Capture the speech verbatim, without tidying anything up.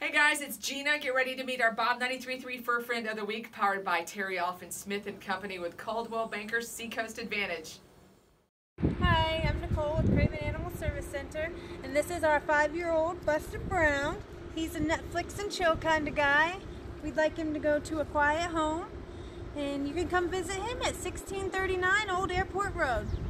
Hey guys, it's Gina. Get ready to meet our Bob ninety-three point three Fur Friend of the Week, powered by Terri, Alphin, Smith and Company with Coldwell Bankers Seacoast Advantage. Hi, I'm Nicole with Craven Animal Service Center, and this is our five-year-old Buster Brown. He's a Netflix and chill kind of guy. We'd like him to go to a quiet home, and you can come visit him at sixteen thirty-nine Old Airport Road.